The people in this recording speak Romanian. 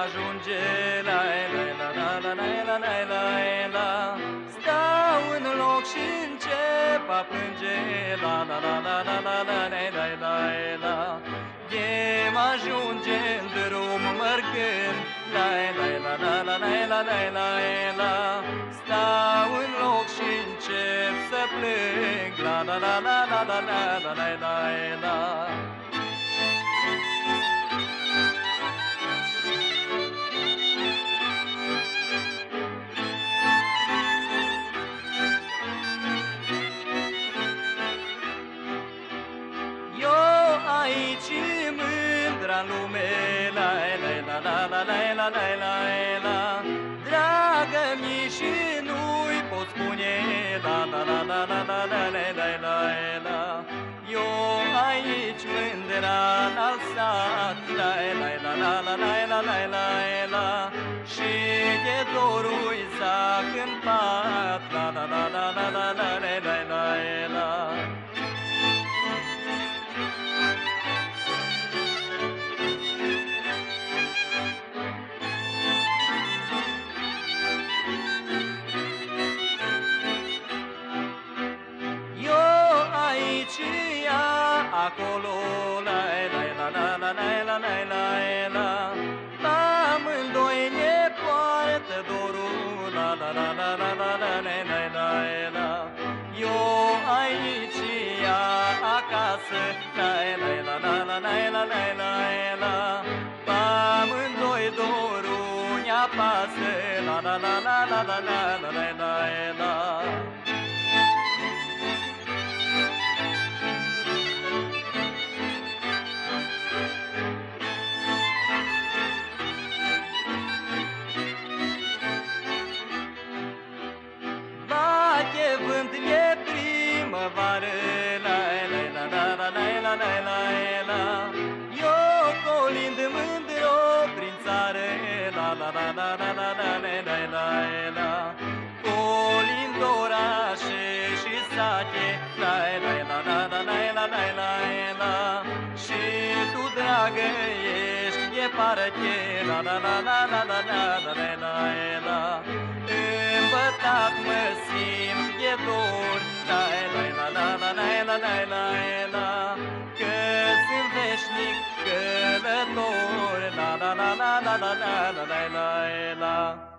ajunge, la la la la la la la la la. Stau în loc și încep a plânge, la la la la la la la la la la. Chem ajunge în drum mărgând, la la la la la la la la la. Stau în loc și încep să plâng, la la la la la la la la la la. Aici mândra lume, la la la la la la la la la. Dragă-mi și nu-i pot spune, la la la la la la la la la la. Eu aici mândra n-al sat, la la la la la la la la la. Și de dorul zac în pat, la la la la la la la la la la. Acolo, la la la la la la la la la. Amândoi ne poartă dorul, la la la la la la la la la la. Eu aici, ea acasă, la la la la la la la la la. Amândoi dorul ne apasă, la la la la la la la la la la. Vânt e primăvară, la la la la la la la la la. Eu colind mândru prin țară, la la la la la la la la la la. Colind orașe și sate, la la la la la la la la la. Și tu, dragă, ești departe, la la la la la la la la la la. Îmbătat mă simt de dor, la la la la la la la la la. Că sunt veșnic călător, la la la la la la la la la la.